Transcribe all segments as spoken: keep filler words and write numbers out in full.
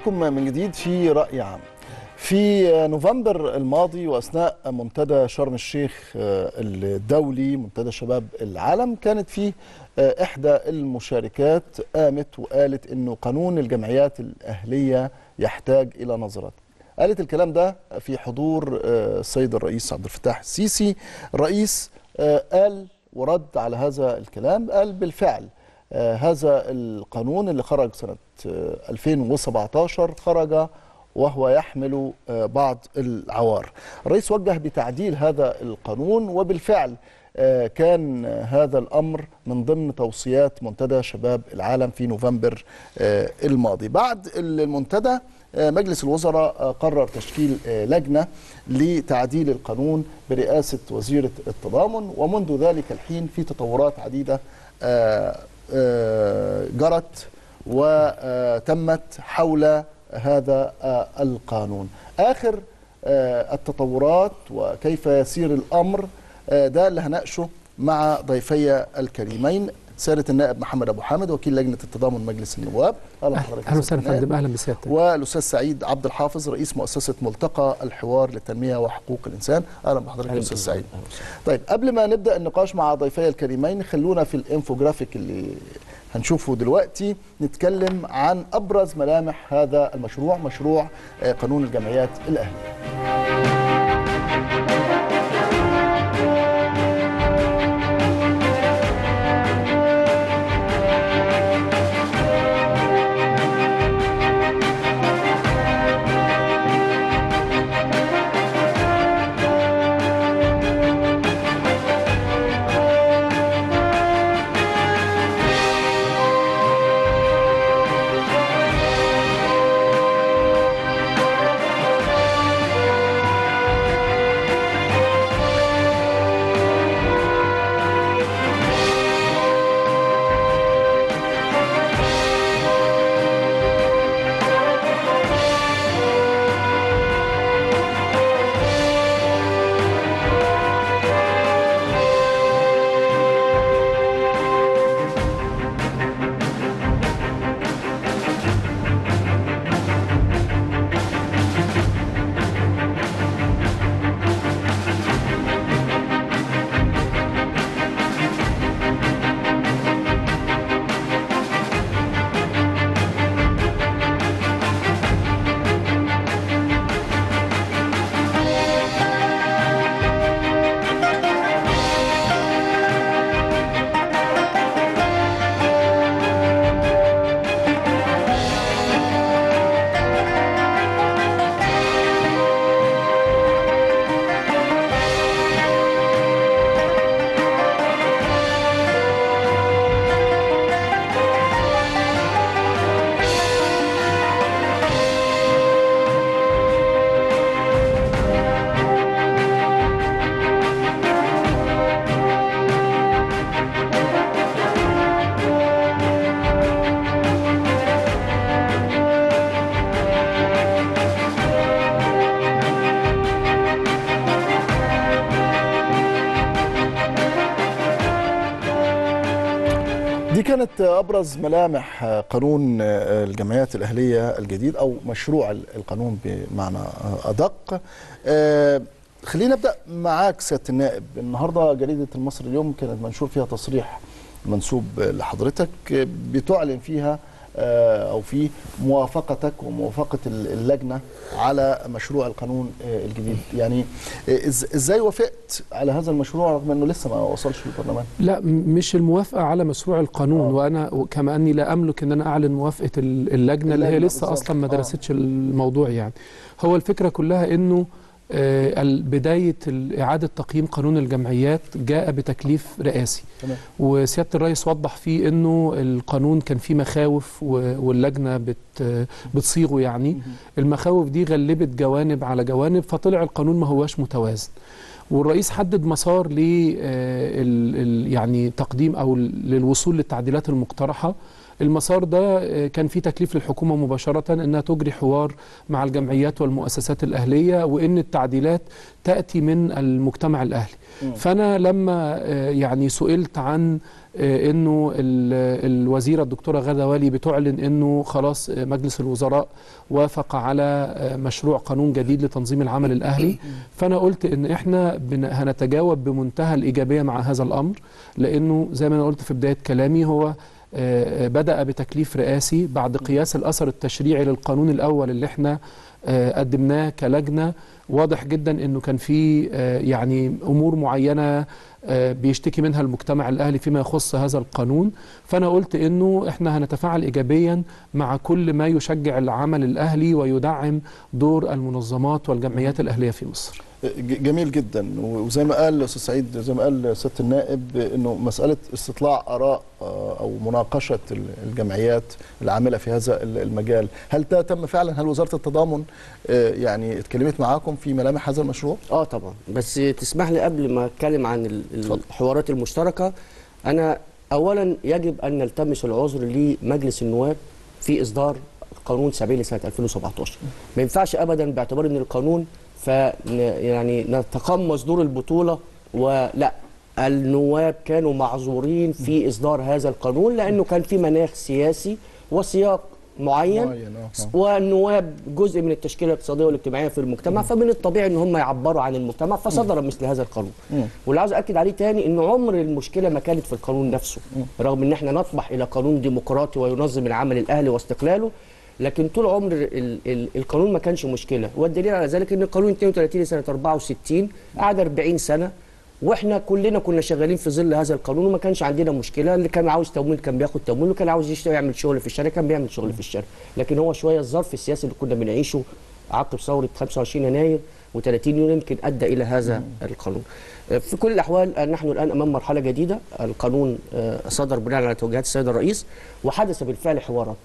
بحضراتكم من جديد في رأي عام. في نوفمبر الماضي وأثناء منتدى شرم الشيخ الدولي، منتدى شباب العالم، كانت فيه إحدى المشاركات قامت وقالت إنه قانون الجمعيات الأهلية يحتاج إلى نظرة. قالت الكلام ده في حضور السيد الرئيس عبد الفتاح السيسي. الرئيس قال ورد على هذا الكلام، قال بالفعل هذا القانون اللي خرج سنة ألفين وسبعتاشر خرج وهو يحمل بعض العوار. الرئيس وجه بتعديل هذا القانون، وبالفعل كان هذا الأمر من ضمن توصيات منتدى شباب العالم في نوفمبر الماضي. بعد المنتدى مجلس الوزراء قرر تشكيل لجنة لتعديل القانون برئاسة وزيرة التضامن، ومنذ ذلك الحين في تطورات عديدة جرت وتمت حول هذا القانون. آخر التطورات وكيف يسير الأمر ده اللي هناقشه مع ضيفي الكريمين، سيادة النائب محمد أبو حامد وكيل لجنة التضامن مجلس النواب. أهلا بحضرتك. أهلا وسهلا فندم. أهلا بسيادتك. والأستاذ سعيد عبد الحافظ رئيس مؤسسة ملتقى الحوار للتنمية وحقوق الإنسان. أهلا بحضرتك أستاذ سعيد. طيب، قبل ما نبدأ النقاش مع ضيفي الكريمين خلونا في الانفوجرافيك اللي هنشوفه دلوقتي نتكلم عن أبرز ملامح هذا المشروع، مشروع قانون الجمعيات الأهلية. دي كانت أبرز ملامح قانون الجمعيات الأهلية الجديد أو مشروع القانون بمعنى أدق. خلينا نبدأ معاك سيادة النائب. النهاردة جريدة المصري اليوم كانت منشور فيها تصريح منسوب لحضرتك بتعلن فيها أو في موافقتك وموافقة اللجنة على مشروع القانون الجديد. يعني إزاي وافقت على هذا المشروع رغم أنه لسه ما وصلش للبرلمان؟ لا، مش الموافقة على مشروع القانون. آه. وأنا كما أني لا أملك أن أنا أعلن موافقة اللجنة اللي هي لسه أصلا ما درستش آه. الموضوع. يعني هو الفكرة كلها أنه بداية إعادة تقييم قانون الجمعيات جاء بتكليف رئاسي. تمام. وسيادة الرئيس وضح فيه أنه القانون كان فيه مخاوف واللجنة بت بتصيغه. يعني المخاوف دي غلبت جوانب على جوانب، فطلع القانون ما هواش متوازن. والرئيس حدد مسار ل يعني تقديم أو للوصول للتعديلات المقترحة المسار ده كان في تكليف للحكومة مباشرة أنها تجري حوار مع الجمعيات والمؤسسات الأهلية، وأن التعديلات تأتي من المجتمع الأهلي. فأنا لما يعني سئلت عن أنه الوزيرة الدكتورة غادة والي بتعلن أنه خلاص مجلس الوزراء وافق على مشروع قانون جديد لتنظيم العمل الأهلي، فأنا قلت أن إحنا هنتجاوب بمنتهى الإيجابية مع هذا الأمر، لأنه زي ما أنا قلت في بداية كلامي هو بدأ بتكليف رئاسي بعد قياس الأثر التشريعي للقانون الأول اللي احنا قدمناه كلجنة. واضح جدا أنه كان في يعني أمور معينة بيشتكي منها المجتمع الأهلي فيما يخص هذا القانون، فأنا قلت أنه احنا هنتفاعل إيجابيا مع كل ما يشجع العمل الأهلي ويدعم دور المنظمات والجمعيات الأهلية في مصر. جميل جدا. وزي ما قال استاذ سعيد، زي ما قال سياده النائب، انه مساله استطلاع اراء او مناقشه الجمعيات العامله في هذا المجال، هل ده تم فعلا؟ هل وزاره التضامن يعني اتكلمت معاكم في ملامح هذا المشروع؟ اه طبعا، بس تسمح لي قبل ما اتكلم عن الحوارات المشتركه، انا اولا يجب ان نلتمس العذر لمجلس النواب في اصدار قانون سبعين لسنه ألفين وسبعطاشر. ما ينفعش ابدا باعتبار ان القانون ف يعني نتقمص دور البطوله، ولا النواب كانوا معذورين في اصدار هذا القانون لانه كان في مناخ سياسي وسياق معين, معين. والنواب جزء من التشكيله الاقتصاديه والاجتماعيه في المجتمع، فمن الطبيعي ان هم يعبروا عن المجتمع، فصدر مثل هذا القانون. واللي عاوز اكد عليه تاني ان عمر المشكله ما كانت في القانون نفسه، رغم ان احنا نطمح الى قانون ديمقراطي وينظم العمل الاهلي واستقلاله، لكن طول عمر ال ال القانون ما كانش مشكله. والدليل على ذلك ان القانون اثنين وثلاثين لسنه أربعة وستين قعد أربعين سنه، واحنا كلنا كنا شغالين في ظل هذا القانون وما كانش عندنا مشكله. اللي كان عاوز تمويل كان بياخد تمويل، واللي كان عاوز يشتغل يعمل شغل في الشارع كان بيعمل شغل في الشارع. لكن هو شويه الظرف السياسي اللي كنا بنعيشه عقب ثوره خمسة وعشرين يناير وثلاثين يونيو يمكن ادى الى هذا القانون. في كل الاحوال نحن الان امام مرحله جديده. القانون صدر بناء على توجيهات السيد الرئيس، وحدث بالفعل حوارات.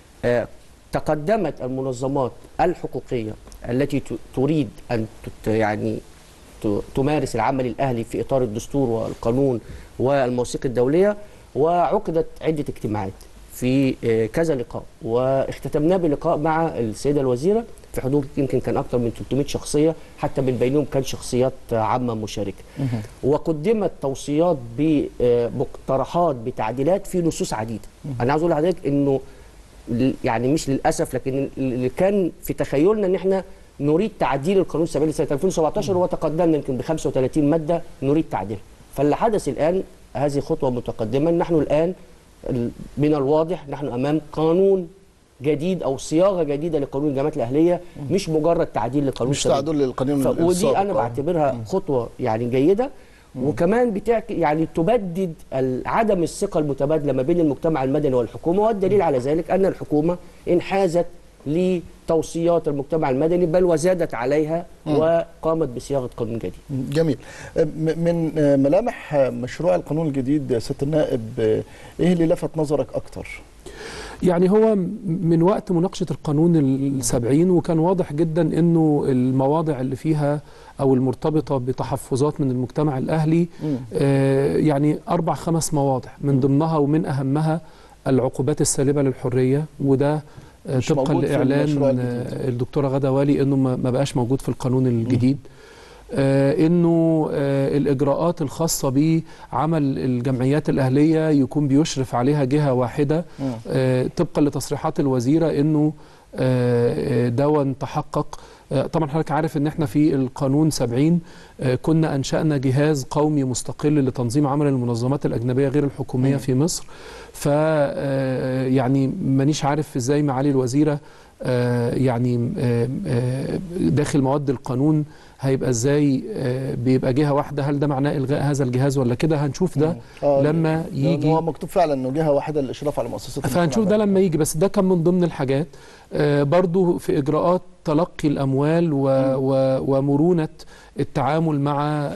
تقدمت المنظمات الحقوقيه التي تريد ان يعني تمارس العمل الأهلي في إطار الدستور والقانون والمواثيق الدولية، وعقدت عدة اجتماعات في كذا لقاء، واختتمناه بلقاء مع السيدة الوزيرة في حدود يمكن كان أكثر من ثلاثمائة شخصية، حتى من بينهم كان شخصيات عامة مشاركة. وقدمت توصيات بمقترحات بتعديلات في نصوص عديدة. أنا عاوز أقول لحضرتك إنه يعني مش للأسف، لكن اللي كان في تخيلنا إن إحنا نريد تعديل القانون سبعين لسنه ألفين وسبعطاشر، وتقدمنا يمكن ب خمسة وثلاثين ماده نريد تعديلها. فاللي حدث الان هذه خطوه متقدمه. نحن الان من الواضح نحن امام قانون جديد او صياغه جديده لقانون الجمعيات الاهليه، مش مجرد تعديل لقانون مش تعديل للقانون السابق. ودي انا بعتبرها خطوه يعني جيده، وكمان بتعك يعني تبدد عدم الثقه المتبادله ما بين المجتمع المدني والحكومه. والدليل على ذلك ان الحكومه انحازت لتوصيات المجتمع المدني، بل وزادت عليها وقامت بصياغه قانون جديد. جميل. من ملامح مشروع القانون الجديد سياده النائب، ايه اللي لفت نظرك اكتر؟ يعني هو من وقت مناقشه القانون السبعين وكان واضح جدا انه المواضع اللي فيها او المرتبطه بتحفظات من المجتمع الاهلي آه يعني اربع خمس مواضع، من ضمنها ومن اهمها العقوبات السالبه للحريه، وده طبقا لاعلان الدكتوره غادة والي انه ما بقاش موجود في القانون الجديد. آه انه آه الاجراءات الخاصه بعمل الجمعيات الاهليه يكون بيشرف عليها جهه واحده، آه طبقا لتصريحات الوزيره انه آه دون تحقق. آه طبعا حضرتك عارف ان احنا في القانون سبعين آه كنا انشانا جهاز قومي مستقل لتنظيم عمل المنظمات الاجنبيه غير الحكوميه في مصر. ف يعني مانيش عارف ازاي معالي الوزيره آه يعني آه داخل مواد القانون هيبقى ازاي بيبقى جهه واحده. هل ده معناه الغاء هذا الجهاز ولا كده؟ هنشوف ده آه لما يجي. هو مكتوب فعلا انه جهه واحده للاشراف على مؤسسات، فهنشوف ده لما يجي. بس ده كان من ضمن الحاجات آه برضو في اجراءات تلقي الاموال و و ومرونه التعامل مع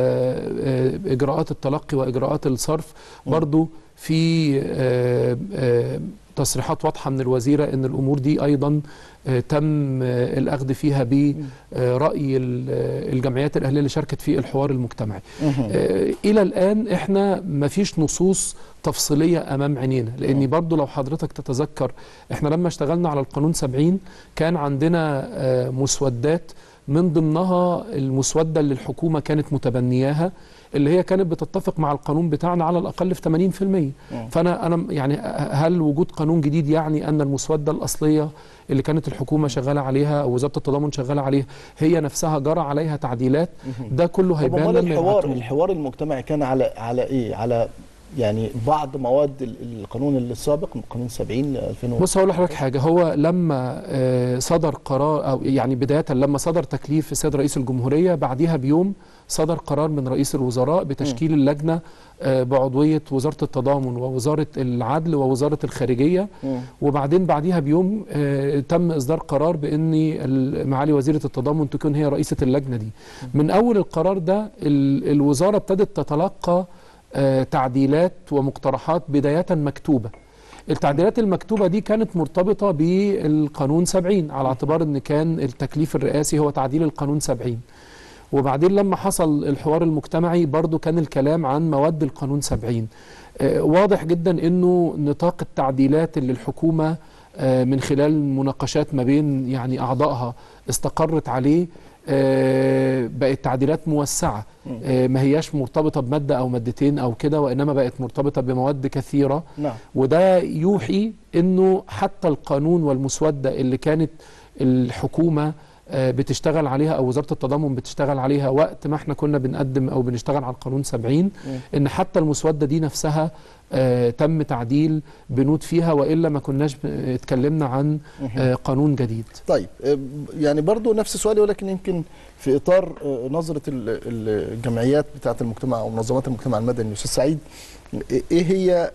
آه اجراءات التلقي واجراءات الصرف. برضو في آه آه تصريحات واضحة من الوزيرة أن الأمور دي أيضا تم الأخذ فيها برأي الجمعيات الأهلية اللي شاركت في الحوار المجتمعي. إلى الآن إحنا ما فيش نصوص تفصيلية أمام عينينا، لأن برضو لو حضرتك تتذكر إحنا لما اشتغلنا على القانون سبعين كان عندنا مسودات من ضمنها المسودة اللي الحكومة كانت متبنياها، اللي هي كانت بتتفق مع القانون بتاعنا على الأقل في ثمانين بالمئة. فأنا أنا يعني هل وجود قانون جديد يعني أن المسودة الأصلية اللي كانت الحكومة شغالة عليها أو وزارة التضامن شغالة عليها هي نفسها جرى عليها تعديلات؟ ده كله هيبان لما الحوار الحوار المجتمعي كان على على إيه؟ على يعني بعض مواد القانون السابق، قانون سبعين ألفين. بص هقول لحضرتك حاجه، هو لما صدر قرار او يعني بدايه لما صدر تكليف السيد رئيس الجمهوريه بعديها بيوم صدر قرار من رئيس الوزراء بتشكيل م. اللجنه بعضويه وزاره التضامن ووزاره العدل ووزاره الخارجيه، م. وبعدين بعديها بيوم تم اصدار قرار بان معالي وزيره التضامن تكون هي رئيسه اللجنه دي. م. من اول القرار ده الوزاره ابتدت تتلقى تعديلات ومقترحات بداية مكتوبة. التعديلات المكتوبة دي كانت مرتبطة بالقانون سبعين على اعتبار ان كان التكليف الرئاسي هو تعديل القانون سبعين، وبعدين لما حصل الحوار المجتمعي برضو كان الكلام عن مواد القانون سبعين. واضح جدا انه نطاق التعديلات اللي الحكومة من خلال مناقشات ما بين يعني اعضائها استقرت عليه بقت تعديلات موسعة، ما هياش مرتبطة بمادة أو مادتين أو كده، وإنما بقت مرتبطة بمواد كثيرة. نعم. وده يوحي إنه حتى القانون والمسودة اللي كانت الحكومة بتشتغل عليها أو وزارة التضامن بتشتغل عليها وقت ما احنا كنا بنقدم أو بنشتغل على القانون سبعين، م. إن حتى المسودة دي نفسها آه تم تعديل بنود فيها، وإلا ما كناش اتكلمنا عن آه قانون جديد. طيب يعني برضو نفس سؤالي، ولكن يمكن في إطار آه نظرة الجمعيات بتاعة المجتمع أو منظمات المجتمع المدني. أستاذ سعيد، إيه هي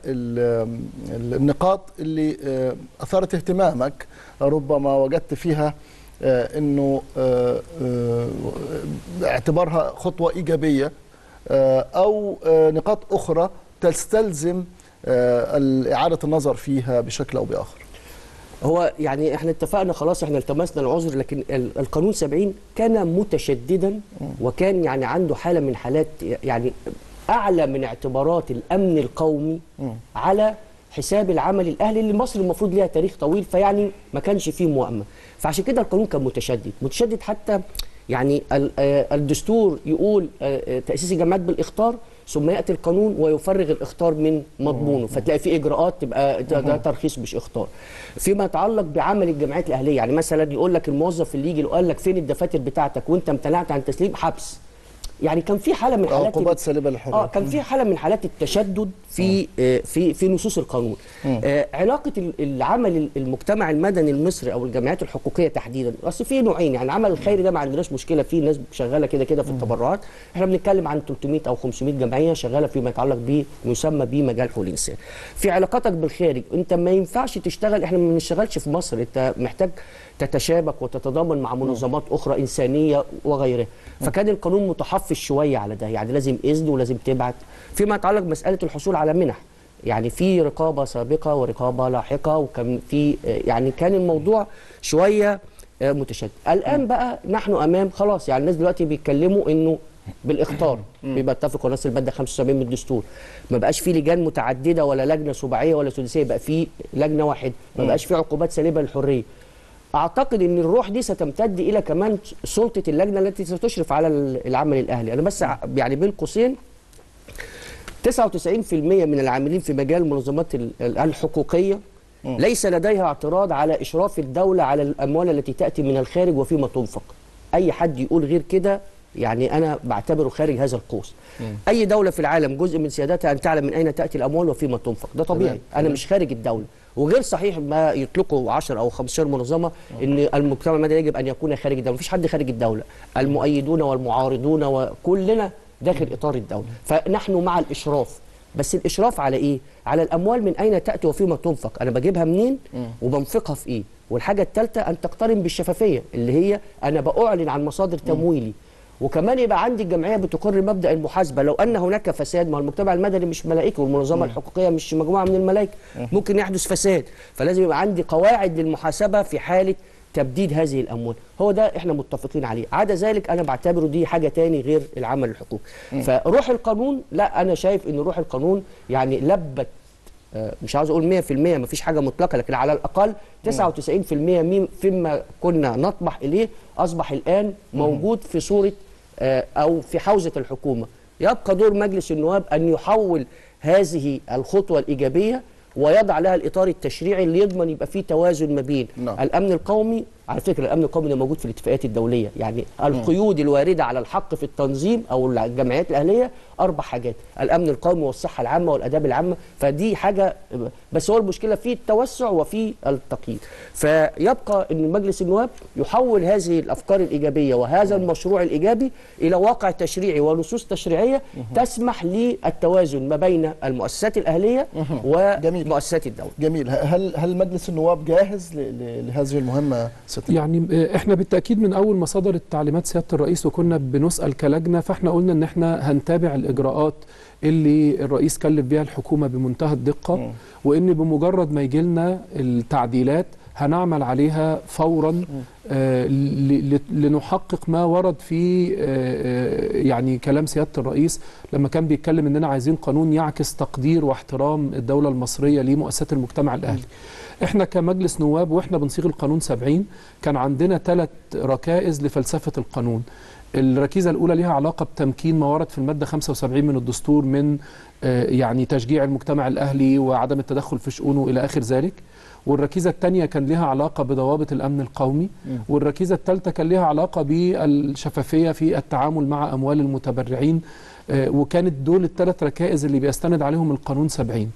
النقاط اللي آه أثارت اهتمامك ربما وجدت فيها آه انه آه آه اعتبارها خطوه ايجابيه آه او آه نقاط اخرى تستلزم آه اعاده النظر فيها بشكل او باخر؟ هو يعني احنا اتفقنا خلاص، احنا التمسنا العذر، لكن القانون سبعين كان متشددا وكان يعني عنده حاله من حالات يعني اعلى من اعتبارات الامن القومي على حساب العمل الاهلي اللي مصر المفروض ليها تاريخ طويل، فيعني ما كانش فيه موائمه. فعشان كده القانون كان متشدد متشدد حتى يعني الدستور يقول تأسيس الجامعات بالإخطار، ثم يأتي القانون ويفرغ الإخطار من مضمونه، فتلاقي في إجراءات تبقى ده ترخيص مش إخطار. فيما يتعلق بعمل الجامعات الأهلية، يعني مثلا يقول لك الموظف اللي يجي قال لك فين الدفاتر بتاعتك وأنت امتنعت عن تسليم، حبس. يعني كان في حاله من حالات عقوبات سالبه للحريه. اه كان في حاله من حالات التشدد في آه في في نصوص القانون. آه علاقه العمل المجتمع المدني المصري او الجمعيات الحقوقيه تحديدا، اصل في نوعين، يعني العمل الخيري ده ما عندناش مشكله فيه، ناس شغاله كده كده في التبرعات، احنا بنتكلم عن ثلاثمئة او خمسمئة جمعيه شغاله فيما يتعلق به يسمى بمجال حقوق الانسان. في علاقتك بالخارج انت ما ينفعش تشتغل، احنا ما بنشتغلش في مصر، انت محتاج تتشابك وتتضامن مع منظمات اخرى انسانيه وغيرها. فكان القانون متحفظ شويه على ده، يعني لازم اذن ولازم تبعت. فيما يتعلق بمساله الحصول على منح، يعني في رقابه سابقه ورقابه لاحقه، وكان في يعني كان الموضوع شويه متشدد. الان بقى نحن امام خلاص، يعني الناس دلوقتي بيتكلموا انه بالاخطار بيبقى اتفقوا ناس الماده خمسة وسبعين من الدستور، ما بقاش في لجان متعدده ولا لجنه سباعيه ولا سداسيه، بقى في لجنه واحده، ما بقاش في عقوبات سالبه للحريه. اعتقد ان الروح دي ستمتد الى كمان سلطه اللجنه التي ستشرف على العمل الاهلي. انا بس يعني بين قوسين تسعة وتسعين بالمئة من العاملين في مجال المنظمات الحقوقيه ليس لديها اعتراض على اشراف الدوله على الاموال التي تاتي من الخارج وفيما تنفق. اي حد يقول غير كده يعني انا بعتبره خارج هذا القوس. اي دوله في العالم جزء من سيادتها ان تعلم من اين تاتي الاموال وفيما تنفق، ده طبيعي. انا مش خارج الدوله، وغير صحيح ما يطلقوا عشرة او خمستاشر منظمه ان المجتمع المدني يجب ان يكون خارج الدوله. مفيش حد خارج الدوله، المؤيدون والمعارضون وكلنا داخل اطار الدوله، فنحن مع الاشراف. بس الاشراف على ايه؟ على الاموال من اين تاتي وفيما تنفق، انا بجيبها منين وبنفقها في ايه. والحاجه الثالثه ان تقترن بالشفافيه، اللي هي انا باعلن عن مصادر تمويلي وكمان يبقى عندي الجمعيه بتقر مبدا المحاسبه. لو ان هناك فساد، ما المجتمع المدني مش ملائكه والمنظمه الحقوقيه مش مجموعه من الملائكه، ممكن يحدث فساد، فلازم يبقى عندي قواعد للمحاسبه في حاله تبديد هذه الاموال. هو ده احنا متفقين عليه. عدا ذلك انا بعتبره دي حاجه تاني غير العمل الحقوقي. فروح القانون، لا انا شايف ان روح القانون يعني لبت، مش عاوز اقول مية في المية، ما فيش حاجه مطلقه، لكن على الاقل تسعة وتسعين في المية فيما كنا نطمح اليه اصبح الان موجود في صوره او في حوزه الحكومه. يبقى دور مجلس النواب ان يحول هذه الخطوه الايجابيه ويضع لها الاطار التشريعي اللي يضمن يبقى فيه توازن ما بين نعم. الامن القومي. على فكره الامن القومي ده موجود في الاتفاقيات الدوليه، يعني القيود الوارده على الحق في التنظيم او الجمعيات الاهليه اربع حاجات: الامن القومي والصحه العامه والاداب العامه. فدي حاجه، بس هو المشكله في التوسع وفي التقييد. فيبقى ان مجلس النواب يحول هذه الافكار الايجابيه وهذا المشروع الايجابي الى واقع تشريعي ونصوص تشريعيه تسمح للتوازن ما بين المؤسسات الاهليه ومؤسسات الدوله. جميل. هل هل مجلس النواب جاهز لهذه المهمه؟ يعني احنا بالتاكيد من اول ما صدرت تعليمات سياده الرئيس وكنا بنسال كلجنه، فاحنا قلنا ان احنا هنتابع الاجراءات اللي الرئيس كلف بها الحكومه بمنتهى الدقه، م. وان بمجرد ما يجي لنا التعديلات هنعمل عليها فورا آه لنحقق ما ورد في آه يعني كلام سياده الرئيس لما كان بيتكلم اننا عايزين قانون يعكس تقدير واحترام الدوله المصريه لمؤسسات المجتمع الاهلي. احنا كمجلس نواب واحنا بنصيغ القانون سبعين كان عندنا ثلاث ركائز لفلسفه القانون. الركيزه الاولى لها علاقه بتمكين ما ورد في الماده خمسة وسبعين من الدستور من آه يعني تشجيع المجتمع الاهلي وعدم التدخل في شؤونه الى اخر ذلك. والركيزه الثانيه كان لها علاقه بضوابط الامن القومي. والركيزه الثالثه كان لها علاقه بالشفافيه في التعامل مع اموال المتبرعين. آه وكانت دول الثلاث ركائز اللي بيستند عليهم القانون سبعين.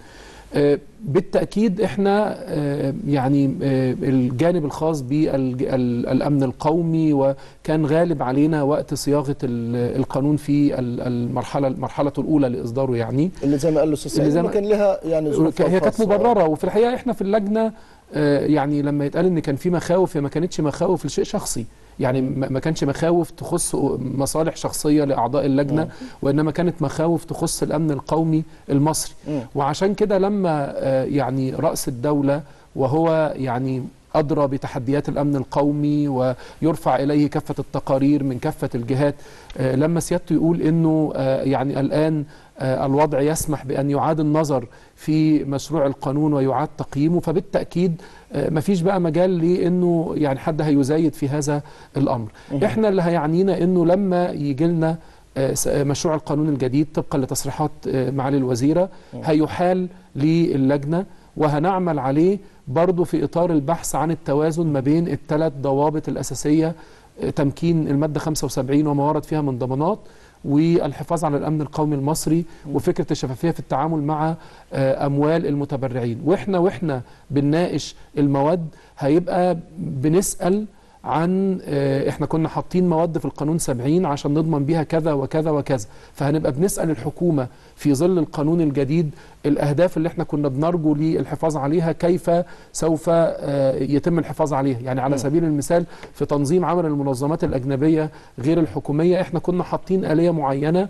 بالتأكيد احنا يعني الجانب الخاص بالأمن القومي وكان غالب علينا وقت صياغة القانون في المرحلة المرحلة الأولى لإصداره، يعني اللي زي ما قال الأستاذ سعيد كان لها يعني ظروف هي كانت مبررة. وفي الحقيقة احنا في اللجنة يعني لما يتقال ان كان في مخاوف، هي ما كانتش مخاوف لشيء شخصي، يعني ما كانش مخاوف تخص مصالح شخصية لأعضاء اللجنة، م. وإنما كانت مخاوف تخص الأمن القومي المصري. م. وعشان كده لما يعني رأس الدولة وهو يعني أدرى بتحديات الأمن القومي ويرفع إليه كافة التقارير من كافة الجهات، لما سيادته يقول إنه يعني الآن الوضع يسمح بأن يعاد النظر في مشروع القانون ويعاد تقييمه، فبالتأكيد مفيش بقى مجال لأنه يعني حد هيزايد في هذا الأمر. إحنا اللي هيعنينا إنه لما يجي لنا مشروع القانون الجديد طبقا لتصريحات معالي الوزيرة هيحال للجنة وهنعمل عليه برضو في إطار البحث عن التوازن ما بين الثلاث ضوابط الأساسية: تمكين المادة خمسة وسبعين وما ورد فيها من ضمانات، والحفاظ على الأمن القومي المصري، وفكرة الشفافية في التعامل مع أموال المتبرعين. وإحنا وإحنا بنناقش المواد هيبقى بنسأل عن احنا كنا حاطين مواد في القانون سبعين عشان نضمن بيها كذا وكذا وكذا، فهنبقى بنسأل الحكومة في ظل القانون الجديد الأهداف اللي احنا كنا بنرجو للحفاظ عليها كيف سوف يتم الحفاظ عليها. يعني على سبيل المثال في تنظيم عمل المنظمات الأجنبية غير الحكومية احنا كنا حاطين آلية معينة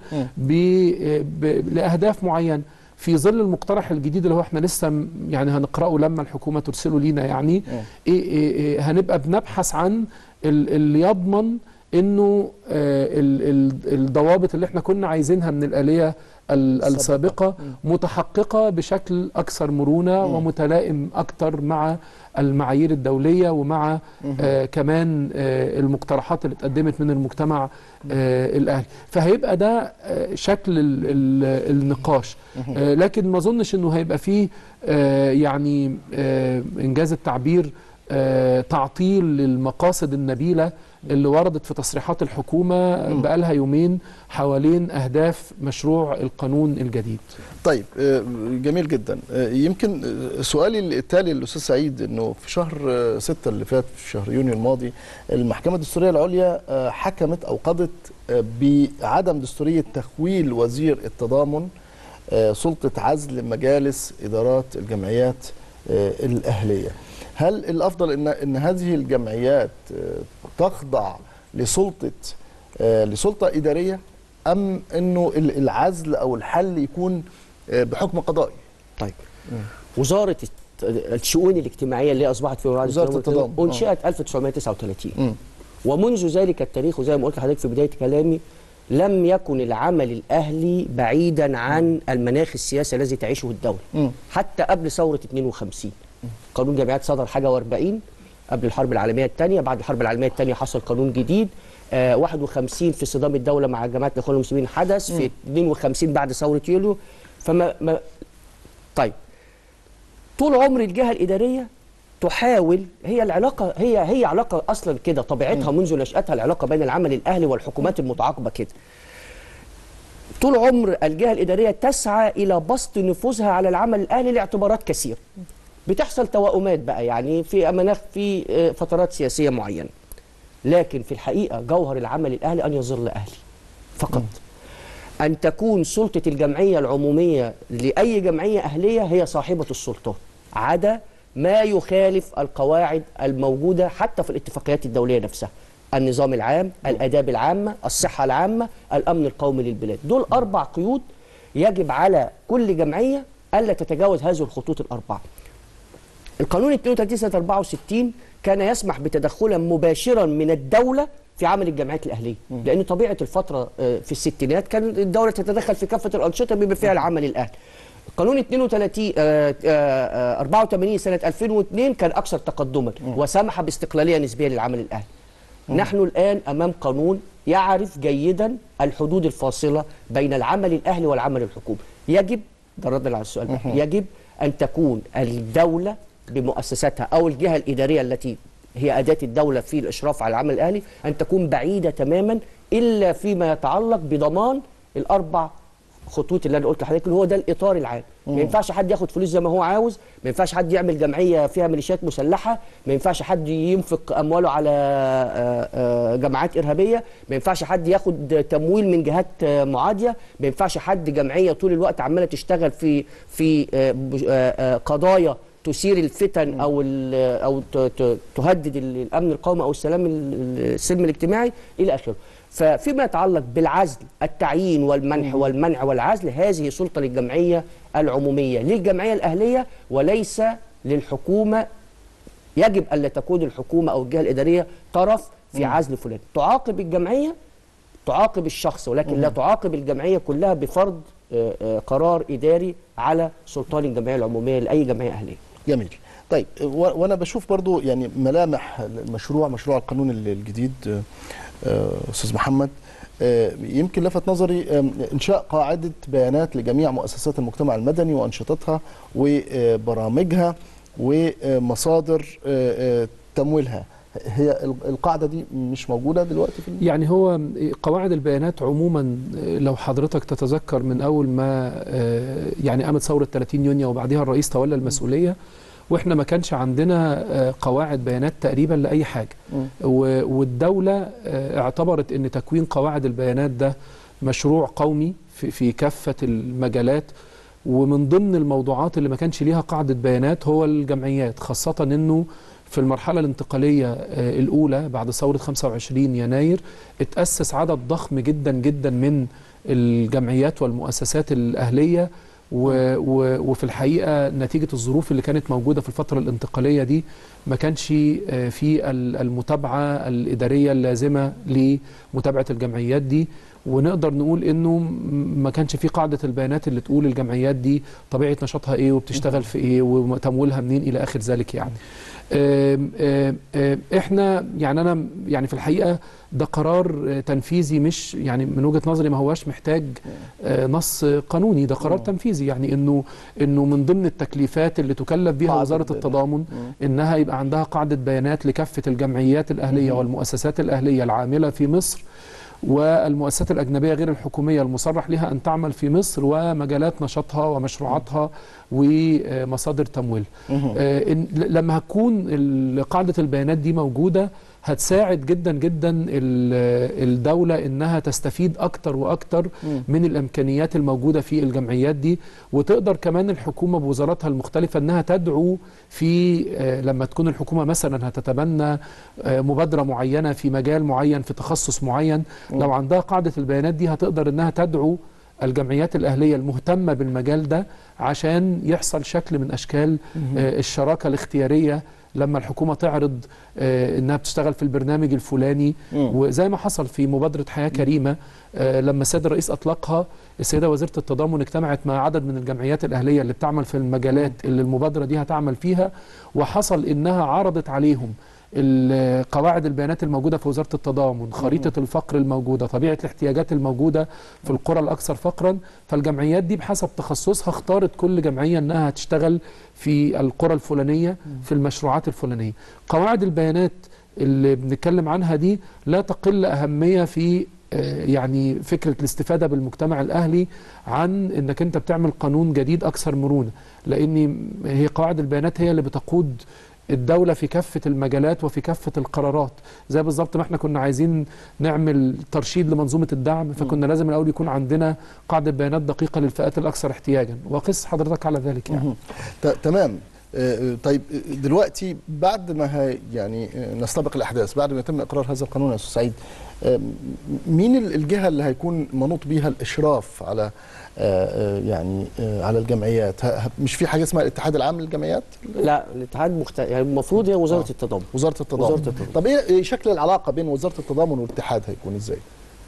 لأهداف معينة. في ظل المقترح الجديد اللي هو احنا لسه يعني هنقرأه لما الحكومة ترسله لينا، يعني إيه إيه إيه هنبقى بنبحث عن اللي يضمن انه الضوابط اللي احنا كنا عايزينها من الآلية السابقة متحققة بشكل أكثر مرونة ومتلائم أكثر مع المعايير الدولية ومع آه كمان آه المقترحات اللي اتقدمت من المجتمع آه الأهلي. فهيبقى ده آه شكل ال ال النقاش، آه لكن ما أظنش أنه هيبقى فيه آه يعني آه إنجاز التعبير آه تعطيل للمقاصد النبيلة اللي وردت في تصريحات الحكومة بقالها يومين حوالين أهداف مشروع القانون الجديد. طيب جميل جدا. يمكن سؤالي التالي للأستاذ سعيد أنه في شهر ستة اللي فات، في شهر يونيو الماضي، المحكمة الدستورية العليا حكمت أو قضت بعدم دستورية تخويل وزير التضامن سلطة عزل مجالس إدارات الجمعيات الأهلية. هل الأفضل إن, إن هذه الجمعيات تخضع لسلطة آه لسلطه اداريه ام انه العزل او الحل يكون آه بحكم قضائي؟ طيب م. وزاره الشؤون الاجتماعيه اللي اصبحت في وزاره التضامن انشئت ألف وتسعمائة وتسعة وثلاثين م. ومنذ ذلك التاريخ، وزي ما قلت لحضرتك في بدايه كلامي، لم يكن العمل الاهلي بعيدا عن المناخ السياسي الذي تعيشه الدوله. م. حتى قبل ثوره اثنين وخمسين قانون جمعيات صدر حاجه وأربعين قبل الحرب العالميه الثانيه، بعد الحرب العالميه الثانيه حصل قانون جديد، آه واحد وخمسين في صدام الدوله مع جماعه الاخوان المسلمين حدث، م. في اثنين وخمسين بعد ثوره يوليو. فما ما طيب طول عمر الجهه الاداريه تحاول، هي العلاقه هي هي علاقه اصلا كده طبيعتها م. منذ نشاتها، العلاقه بين العمل الاهلي والحكومات المتعاقبه كده. طول عمر الجهه الاداريه تسعى الى بسط نفوذها على العمل الاهلي لاعتبارات كثيره. بتحصل توائمات بقى يعني في مناخ في فترات سياسيه معينه. لكن في الحقيقه جوهر العمل الاهلي ان يظل اهلي فقط. م. ان تكون سلطه الجمعيه العموميه لاي جمعيه اهليه هي صاحبه السلطه، عدا ما يخالف القواعد الموجوده حتى في الاتفاقيات الدوليه نفسها. النظام العام، الآداب العامة، الصحة العامة، الأمن القومي للبلاد. دول أربع قيود يجب على كل جمعية ألا تتجاوز هذه الخطوط الأربعة. القانون اثنين وثلاثين سنة أربعة وستين كان يسمح بتدخلا مباشرا من الدولة في عمل الجمعيات الأهلية، لأن طبيعة الفترة في الستينات كان الدولة تتدخل في كافة الأنشطة بما فيها العمل الأهلي. قانون اثنين وثلاثين أربعة وثمانين سنة ألفين واثنين كان أكثر تقدما وسمح باستقلالية نسبية للعمل الأهلي. نحن الآن أمام قانون يعرف جيدا الحدود الفاصلة بين العمل الأهلي والعمل الحكومي. يجب، ده ردا على السؤال بقى، يجب أن تكون الدولة بمؤسساتها أو الجهة الإدارية التي هي أداة الدولة في الإشراف على العمل الأهلي أن تكون بعيدة تماما إلا فيما يتعلق بضمان الأربع خطوط اللي انا قلت لحضرتك، اللي هو ده الاطار العام. ما ينفعش حد ياخد فلوس زي ما هو عاوز، ما ينفعش حد يعمل جمعيه فيها ميليشيات مسلحه، ما ينفعش حد ينفق امواله على جماعات ارهابيه، ما ينفعش حد ياخد تمويل من جهات معاديه، ما ينفعش حد جمعيه طول الوقت عماله تشتغل في في قضايا تثير الفتن او او تهدد الامن القومي او السلام السلم الاجتماعي الى اخره. ففيما يتعلق بالعزل، التعيين والمنح والمنع والعزل، هذه سلطة للجمعية العمومية للجمعية الأهلية وليس للحكومة. يجب ألا تكون الحكومة أو الجهة الإدارية طرف في عزل فلان. تعاقب الجمعية، تعاقب الشخص، ولكن لا تعاقب الجمعية كلها بفرض قرار إداري على سلطان الجمعية العمومية لأي جمعية أهلية. جميل. طيب وأنا بشوف برضو يعني ملامح المشروع، مشروع القانون الجديد أستاذ محمد، يمكن لفت نظري إنشاء قاعدة بيانات لجميع مؤسسات المجتمع المدني وأنشطتها وبرامجها ومصادر تمويلها. هي القاعدة دي مش موجودة دلوقتي في يعني هو قواعد البيانات عموما لو حضرتك تتذكر من أول ما يعني قامت ثورة ثلاثين يونيو وبعدها الرئيس تولى المسؤولية، واحنا ما كانش عندنا قواعد بيانات تقريبا لاي حاجه، والدوله اعتبرت ان تكوين قواعد البيانات ده مشروع قومي في في كافه المجالات. ومن ضمن الموضوعات اللي ما كانش ليها قاعده بيانات هو الجمعيات، خاصه انه في المرحله الانتقاليه الاولى بعد ثوره خمسة وعشرين يناير اتاسس عدد ضخم جدا جدا من الجمعيات والمؤسسات الاهليه، و و وفي الحقيقه نتيجه الظروف اللي كانت موجوده في الفتره الانتقاليه دي ما كانش في المتابعه الاداريه اللازمه لمتابعه الجمعيات دي، ونقدر نقول انه ما كانش في قاعده البيانات اللي تقول الجمعيات دي طبيعه نشاطها ايه وبتشتغل في ايه وتمويلها منين الى اخر ذلك. يعني آم آم آم احنا يعني انا يعني في الحقيقه ده قرار تنفيذي، مش يعني من وجهه نظري ما هواش محتاج نص قانوني، ده قرار تنفيذي. يعني انه انه من ضمن التكليفات اللي تكلف بها وزاره التضامن انها يبقى عندها قاعده بيانات لكافه الجمعيات الاهليه والمؤسسات الاهليه العامله في مصر والمؤسسات الأجنبية غير الحكومية المصرح لها أن تعمل في مصر ومجالات نشاطها ومشروعاتها ومصادر تمويلها. لما هتكون قاعدة البيانات دي موجودة هتساعد جدا جدا الدولة انها تستفيد اكتر واكتر من الامكانيات الموجودة في الجمعيات دي، وتقدر كمان الحكومة بوزاراتها المختلفة انها تدعو في لما تكون الحكومة مثلا هتتبنى مبادرة معينة في مجال معين في تخصص معين، لو عندها قاعدة البيانات دي هتقدر انها تدعو الجمعيات الأهلية المهتمة بالمجال ده عشان يحصل شكل من أشكال الشراكة الاختيارية لما الحكومة تعرض انها بتشتغل في البرنامج الفلاني. وزي ما حصل في مبادرة حياة كريمة لما السيد الرئيس اطلقها، السيدة وزيرة التضامن اجتمعت مع عدد من الجمعيات الأهلية اللي بتعمل في المجالات اللي المبادرة دي هتعمل فيها، وحصل انها عرضت عليهم قواعد البيانات الموجودة في وزارة التضامن، خريطة الفقر الموجودة، طبيعة الاحتياجات الموجودة في القرى الأكثر فقرا. فالجمعيات دي بحسب تخصصها اختارت كل جمعية أنها تشتغل في القرى الفلانية في المشروعات الفلانية. قواعد البيانات اللي بنتكلم عنها دي لا تقل أهمية في يعني فكرة الاستفادة بالمجتمع الأهلي عن أنك أنت بتعمل قانون جديد أكثر مرونة، لأن هي قواعد البيانات هي اللي بتقود الدولة في كافة المجالات وفي كافة القرارات. زي بالظبط ما احنا كنا عايزين نعمل ترشيد لمنظومة الدعم، فكنا لازم الأول يكون عندنا قاعدة بيانات دقيقة للفئات الأكثر احتياجا، وقس حضرتك على ذلك يعني. تمام. طيب دلوقتي بعد ما يعني نستبق الأحداث، بعد ما يتم إقرار هذا القانون يا أستاذ سعيد، مين الجهة اللي هيكون منوط بيها الإشراف على يعني على الجمعيات؟ مش في حاجة اسمها الاتحاد العام للجمعيات؟ لا، الاتحاد مخت... يعني المفروض هي وزارة آه. التضامن. وزارة التضامن. وزارة التضامن. طب ايه شكل العلاقة بين وزارة التضامن والاتحاد هيكون ازاي؟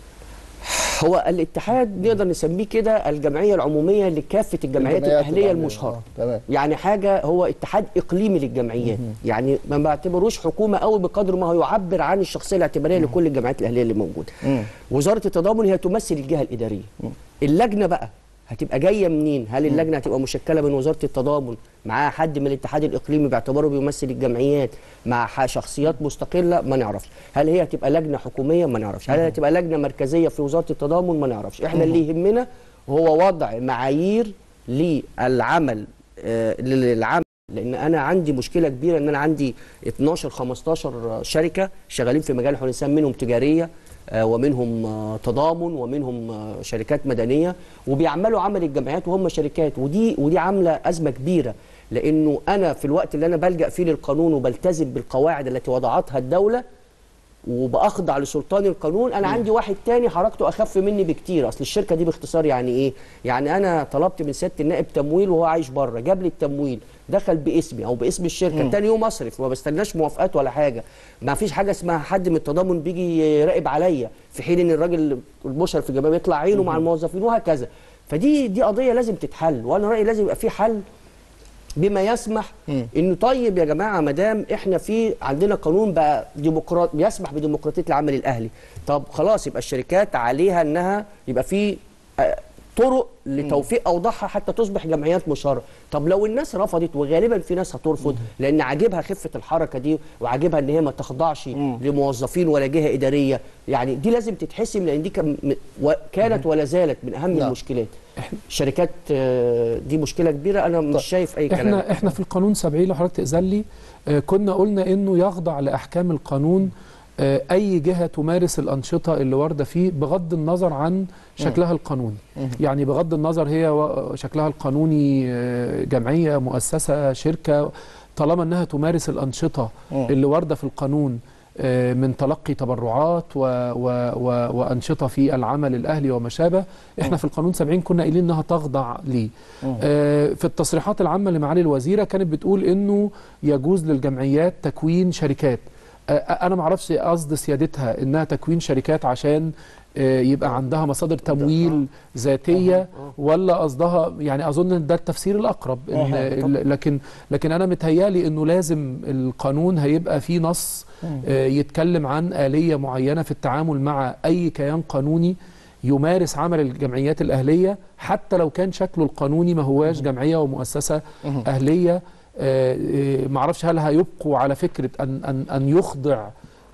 هو الاتحاد نقدر نسميه كده الجمعية العمومية لكافة الجمعيات الأهلية المشهرة. آه. يعني حاجة هو اتحاد إقليمي للجمعيات، يعني ما بعتبروش حكومة قوي بقدر ما هو يعبر عن الشخصية الاعتبارية لكل الجمعيات الأهلية اللي موجودة. مم. وزارة التضامن هي تمثل الجهة الإدارية. مم. اللجنة بقى هتبقى جاية منين؟ هل اللجنة هتبقى مشكلة من وزارة التضامن مع حد من الاتحاد الإقليمي باعتباره بيمثل الجمعيات مع شخصيات مستقلة؟ ما نعرفش. هل هي هتبقى لجنة حكومية؟ ما نعرفش. هل هي هتبقى لجنة مركزية في وزارة التضامن؟ ما نعرفش. احنا اللي يهمنا هو وضع معايير للعمل آه للعمل لان انا عندي مشكله كبيره ان انا عندي اتناشر خمستاشر شركه شغالين في مجال حقوق الانسان، منهم تجاريه ومنهم تضامن ومنهم شركات مدنيه، وبيعملوا عمل الجمعيات وهم شركات، ودي ودي عامله ازمه كبيره، لانه انا في الوقت اللي انا بلجأ فيه للقانون وبلتزم بالقواعد التي وضعتها الدوله وبأخضع لسلطان القانون، انا عندي واحد تاني حركته اخف مني بكتير. اصل الشركه دي باختصار يعني ايه؟ يعني انا طلبت من سياده النائب تمويل وهو عايش بره، جاب لي التمويل دخل باسمي او باسم الشركه، تاني يوم اصرف وما بستناش موافقات ولا حاجه. ما فيش حاجه اسمها حد من التضامن بيجي يراقب عليا، في حين ان الراجل المشرف في الجمعيه بيطلع عينه مع الموظفين وهكذا. فدي دي قضيه لازم تتحل، وانا رايي لازم يبقى في حل بما يسمح انه طيب يا جماعه ما دام احنا في عندنا قانون بقى ديمقراط بيسمح بديمقراطيه العمل الاهلي، طب خلاص يبقى الشركات عليها انها يبقى في طرق لتوفيق اوضاعها حتى تصبح جمعيات مشهره. طب لو الناس رفضت، وغالبا في ناس هترفض لان عاجبها خفه الحركه دي وعاجبها ان هي ما تخضعش لموظفين ولا جهه اداريه، يعني دي لازم تتحسم، لان دي كانت ولا زالت من اهم لا. المشكلات. الشركات دي مشكله كبيره، انا مش شايف اي كلام. احنا احنا في القانون سبعين لو حضرتك تأذن لي كنا قلنا انه يخضع لاحكام القانون أي جهة تمارس الأنشطة اللي واردة فيه بغض النظر عن شكلها القانوني. يعني بغض النظر هي شكلها القانوني جمعية، مؤسسة، شركة، طالما أنها تمارس الأنشطة اللي واردة في القانون من تلقي تبرعات و و و وأنشطة في العمل الأهلي وما شابه، احنا في القانون سبعين كنا قايلين أنها تخضع ليه. في التصريحات العامة لمعالي الوزيرة كانت بتقول أنه يجوز للجمعيات تكوين شركات. أنا ما اعرفش قصد سيادتها إنها تكوين شركات عشان يبقى عندها مصادر تمويل ذاتية، ولا قصدها يعني أظن ده التفسير الأقرب. إن لكن لكن أنا متهيالي إنه لازم القانون هيبقى فيه نص يتكلم عن آلية معينة في التعامل مع أي كيان قانوني يمارس عمل الجمعيات الأهلية، حتى لو كان شكله القانوني ما هواش جمعية ومؤسسة أهلية. ما اعرفش هل هيبقوا على فكره ان ان ان يخضع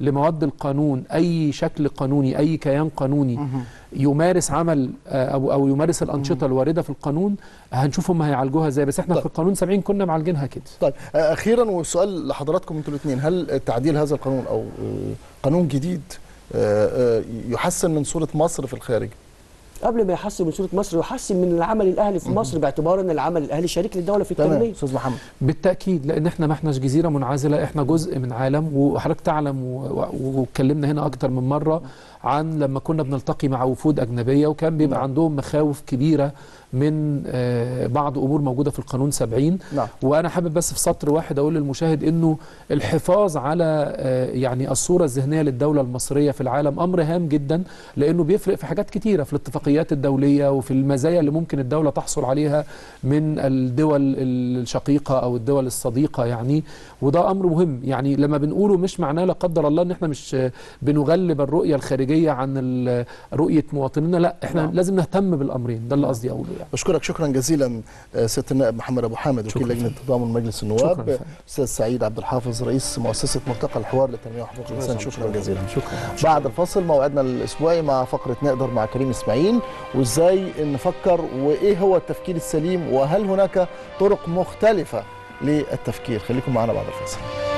لمواد القانون اي شكل قانوني، اي كيان قانوني يمارس عمل او او يمارس الانشطه الوارده في القانون، هنشوف هم هيعالجوها ازاي. بس احنا طيب. في القانون سبعين كنا معالجينها كده. طيب اخيرا وسؤال لحضراتكم انتوا الاثنين، هل تعديل هذا القانون او قانون جديد يحسن من صوره مصر في الخارج؟ قبل ما يحسن من صوره مصر يحسن من العمل الاهلي في مصر، باعتبار ان العمل الاهلي شريك للدوله في التنميه. تمام استاذ محمد. بالتاكيد، لان احنا ما احناش جزيره منعزله، احنا جزء من عالم، وحضرتك تعلم واتكلمنا هنا اكتر من مره عن لما كنا بنلتقي مع وفود اجنبيه وكان بيبقى نعم. عندهم مخاوف كبيره من بعض امور موجوده في القانون سبعين. نعم. وانا حابب بس في سطر واحد اقول للمشاهد انه الحفاظ على يعني الصوره الذهنيه للدوله المصريه في العالم امر هام جدا، لانه بيفرق في حاجات كتيره في الاتفاقيات الدوليه وفي المزايا اللي ممكن الدوله تحصل عليها من الدول الشقيقه او الدول الصديقه يعني. وده امر مهم، يعني لما بنقوله مش معناه لا قدر الله ان احنا مش بنغلب الرؤيه الخارجيه عن رؤيه مواطنينا، لا احنا نعم. لازم نهتم بالامرين، ده اللي قصدي اقوله يعني. بشكرك شكرا جزيلا سياده النائب محمد ابو حامد وكيل لجنه تضامن مجلس النواب، استاذ سعيد عبد الحافظ رئيس مؤسسه ملتقى الحوار للتنميه وحقوق الانسان، شكرا, شكرا جزيلا. شكرا. بعد الفاصل موعدنا الاسبوعي مع فقره نقدر مع كريم اسماعيل، وازاي نفكر وايه هو التفكير السليم وهل هناك طرق مختلفه للتفكير. خليكم معنا بعد الفاصل.